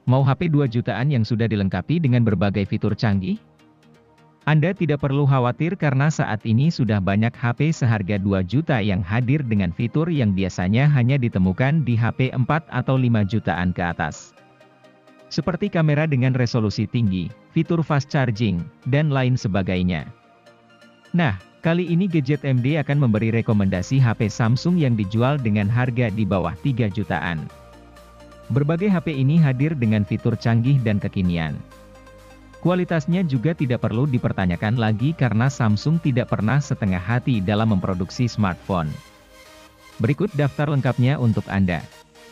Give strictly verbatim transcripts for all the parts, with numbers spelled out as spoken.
Mau H P dua jutaan yang sudah dilengkapi dengan berbagai fitur canggih? Anda tidak perlu khawatir karena saat ini sudah banyak H P seharga dua juta yang hadir dengan fitur yang biasanya hanya ditemukan di H P empat atau lima jutaan ke atas. Seperti kamera dengan resolusi tinggi, fitur fast charging, dan lain sebagainya. Nah, kali ini Gadget M D akan memberi rekomendasi H P Samsung yang dijual dengan harga di bawah tiga jutaan. Berbagai H P ini hadir dengan fitur canggih dan kekinian. Kualitasnya juga tidak perlu dipertanyakan lagi karena Samsung tidak pernah setengah hati dalam memproduksi smartphone. Berikut daftar lengkapnya untuk Anda.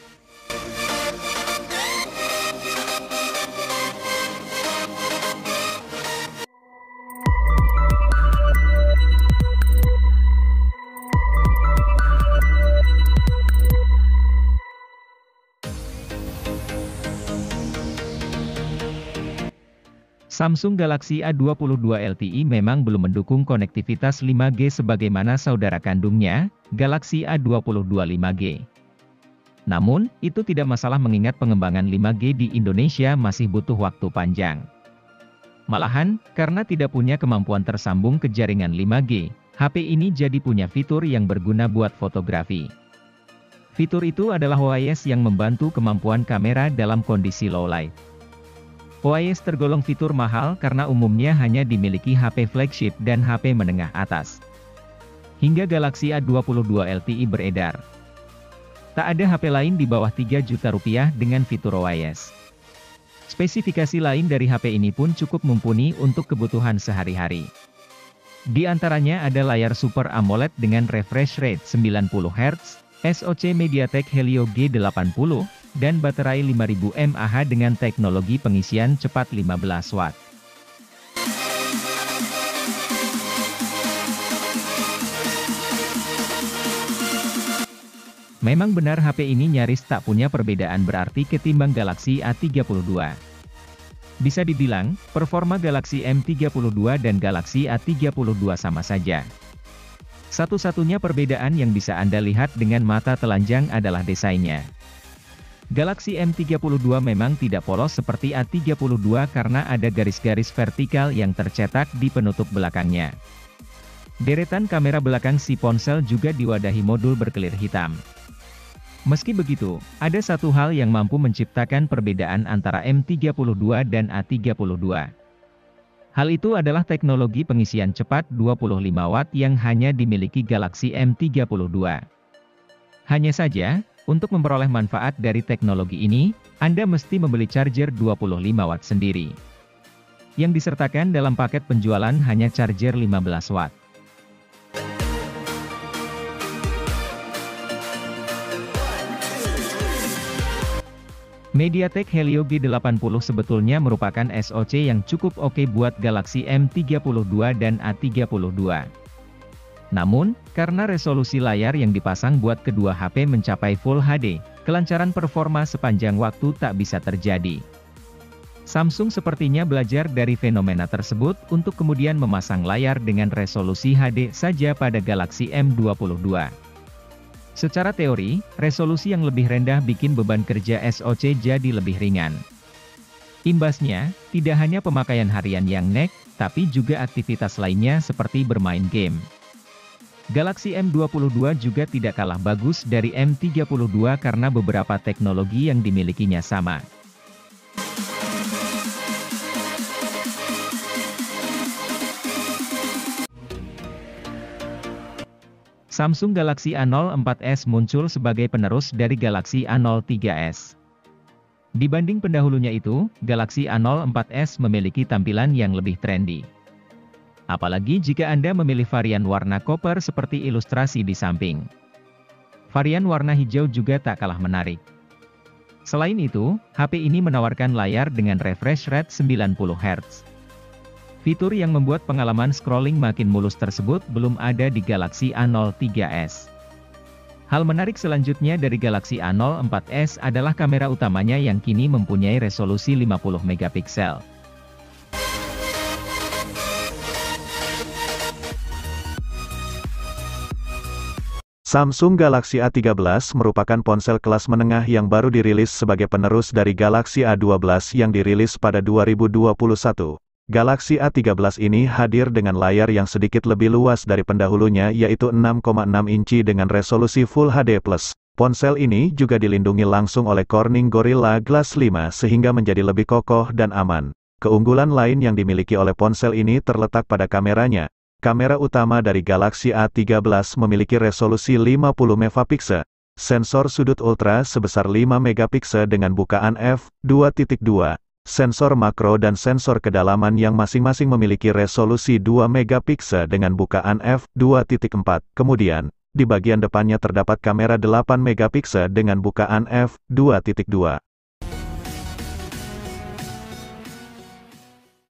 Samsung Galaxy A dua puluh dua L T E memang belum mendukung konektivitas lima G sebagaimana saudara kandungnya, Galaxy A dua puluh dua lima G. Namun, itu tidak masalah mengingat pengembangan lima G di Indonesia masih butuh waktu panjang. Malahan, karena tidak punya kemampuan tersambung ke jaringan lima G, H P ini jadi punya fitur yang berguna buat fotografi. Fitur itu adalah O I S yang membantu kemampuan kamera dalam kondisi low light. O I S tergolong fitur mahal karena umumnya hanya dimiliki H P flagship dan H P menengah atas. Hingga Galaxy A dua puluh dua L T E beredar. Tak ada H P lain di bawah tiga juta rupiah dengan fitur O I S. Spesifikasi lain dari H P ini pun cukup mumpuni untuk kebutuhan sehari-hari. Di antaranya ada layar Super AMOLED dengan refresh rate sembilan puluh hertz, S O C MediaTek Helio G delapan puluh, dan baterai lima ribu mAh dengan teknologi pengisian cepat lima belas watt. Memang benar H P ini nyaris tak punya perbedaan berarti ketimbang Galaxy A tiga puluh dua. Bisa dibilang, performa Galaxy M tiga puluh dua dan Galaxy A tiga puluh dua sama saja. Satu-satunya perbedaan yang bisa Anda lihat dengan mata telanjang adalah desainnya. Galaxy M tiga puluh dua memang tidak polos seperti A tiga puluh dua karena ada garis-garis vertikal yang tercetak di penutup belakangnya. Deretan kamera belakang si ponsel juga diwadahi modul berkelir hitam. Meski begitu, ada satu hal yang mampu menciptakan perbedaan antara M tiga puluh dua dan A tiga puluh dua. Hal itu adalah teknologi pengisian cepat dua puluh lima watt yang hanya dimiliki Galaxy M tiga puluh dua. Hanya saja, untuk memperoleh manfaat dari teknologi ini, Anda mesti membeli charger dua puluh lima watt sendiri. Yang disertakan dalam paket penjualan hanya charger lima belas watt. MediaTek Helio G delapan puluh sebetulnya merupakan S O C yang cukup oke buat Galaxy M tiga puluh dua dan A tiga puluh dua. Namun, karena resolusi layar yang dipasang buat kedua H P mencapai Full H D, kelancaran performa sepanjang waktu tak bisa terjadi. Samsung sepertinya belajar dari fenomena tersebut untuk kemudian memasang layar dengan resolusi H D saja pada Galaxy M dua puluh dua. Secara teori, resolusi yang lebih rendah bikin beban kerja S O C jadi lebih ringan. Imbasnya, tidak hanya pemakaian harian yang nek, tapi juga aktivitas lainnya seperti bermain game. Galaxy M dua puluh dua juga tidak kalah bagus dari M tiga puluh dua karena beberapa teknologi yang dimilikinya sama. Samsung Galaxy A nol empat S muncul sebagai penerus dari Galaxy A nol tiga S. Dibanding pendahulunya itu, Galaxy A nol empat S memiliki tampilan yang lebih trendy. Apalagi jika Anda memilih varian warna koper seperti ilustrasi di samping. Varian warna hijau juga tak kalah menarik. Selain itu, H P ini menawarkan layar dengan refresh rate sembilan puluh hertz. Fitur yang membuat pengalaman scrolling makin mulus tersebut belum ada di Galaxy A nol tiga S. Hal menarik selanjutnya dari Galaxy A nol empat S adalah kamera utamanya yang kini mempunyai resolusi lima puluh megapiksel. Samsung Galaxy A tiga belas merupakan ponsel kelas menengah yang baru dirilis sebagai penerus dari Galaxy A dua belas yang dirilis pada dua ribu dua puluh satu. Galaxy A tiga belas ini hadir dengan layar yang sedikit lebih luas dari pendahulunya yaitu enam koma enam inci dengan resolusi Full H D plus. Ponsel ini juga dilindungi langsung oleh Corning Gorilla Glass lima sehingga menjadi lebih kokoh dan aman. Keunggulan lain yang dimiliki oleh ponsel ini terletak pada kameranya. Kamera utama dari Galaxy A tiga belas memiliki resolusi lima puluh megapiksel, sensor sudut ultra sebesar lima megapiksel dengan bukaan f dua titik dua, sensor makro dan sensor kedalaman yang masing-masing memiliki resolusi dua megapiksel dengan bukaan f dua titik empat. Kemudian, di bagian depannya terdapat kamera delapan megapiksel dengan bukaan f dua titik dua.